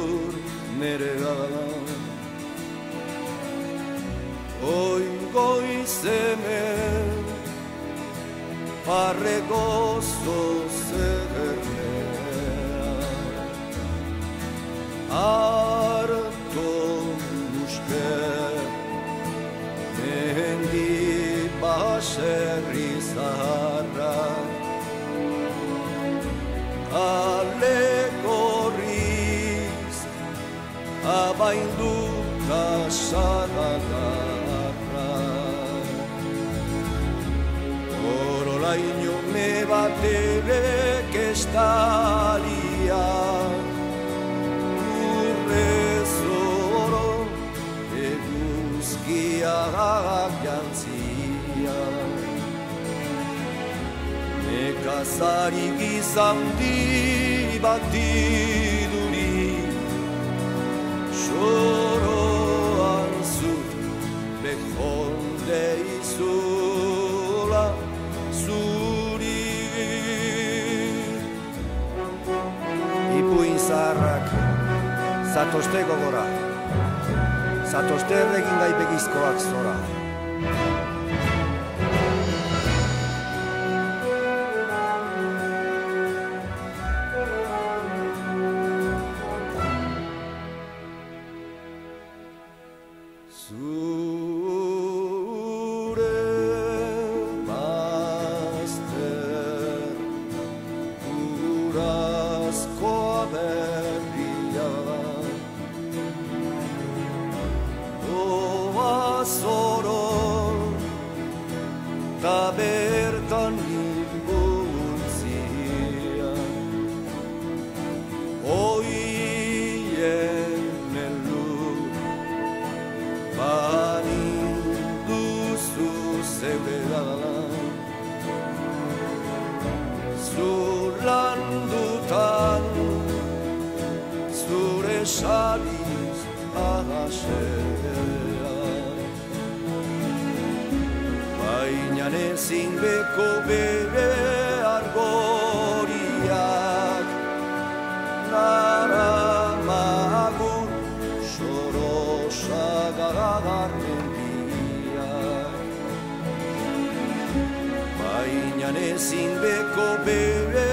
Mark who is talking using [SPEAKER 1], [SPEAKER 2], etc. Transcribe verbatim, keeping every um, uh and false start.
[SPEAKER 1] beldur nerea. Oi goiz hemen barregozo zerrenea, harto nuske mendi baserri zaharra, alegorriz abainduta zaragarra. Orolaino me baterek estalia, urrezoro eguzkiak jantzia. Nekazari gizandi bati duri, soroan zu bejonde izula zuri. Ipuin zaharrak zatozte gogora, zatozte erregin gaipegizkoak zora. Zure bazter urazkoa berria, doa zoro ta bertan nibultzia. Oien elur baninduzu zeudela, zulandutan zure saliz agasea. Baina ezin beko bere argoriak naramagun sorosagarren biak. Baina ezin beko bere